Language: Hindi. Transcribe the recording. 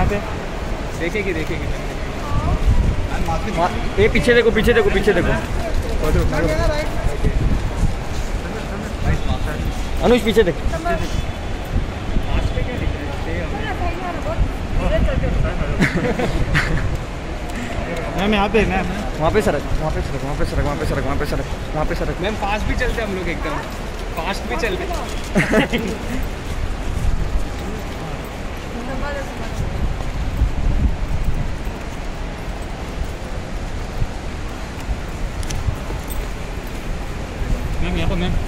पे देखेगी देखेगी। ये पीछे देखो पीछे देखो पीछे देखो। अनुज पीछे देख। मैम यहाँ पे मैम वहाँ पे सड़क वहाँ पे सड़क वहाँ पे सड़क वहाँ पे सड़क वहाँ पे सड़क वहाँ पे सड़क। मैम फास्ट भी चलते हम लोग एकदम फास्ट भी चलते। मैम यहाँ पर मैम